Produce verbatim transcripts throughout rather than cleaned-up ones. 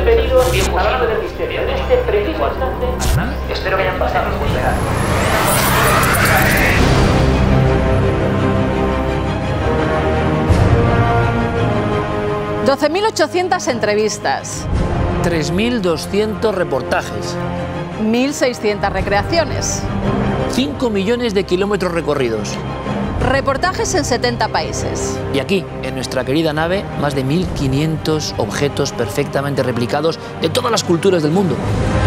Bienvenidos a la nave del misterio. En este preciso instante, espero que hayan pasado muy bien. doce mil ochocientas entrevistas. tres mil doscientos reportajes. mil seiscientas recreaciones. cinco millones de kilómetros recorridos. Reportajes en setenta países. Y aquí, en nuestra querida nave, más de mil quinientos objetos perfectamente replicados de todas las culturas del mundo.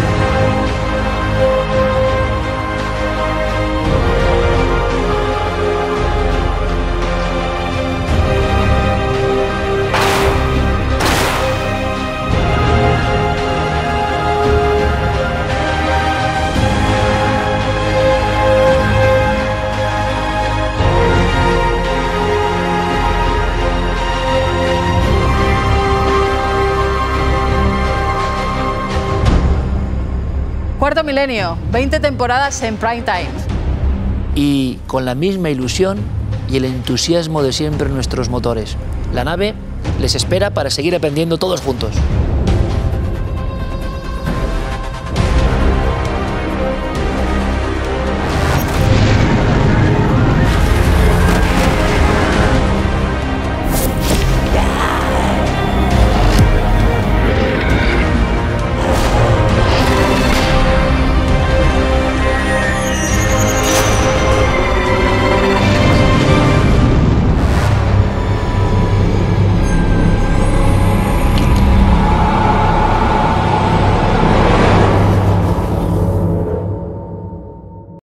Cuarto milenio, veinte temporadas en prime time. Y con la misma ilusión y el entusiasmo de siempre en nuestros motores. La nave les espera para seguir aprendiendo todos juntos.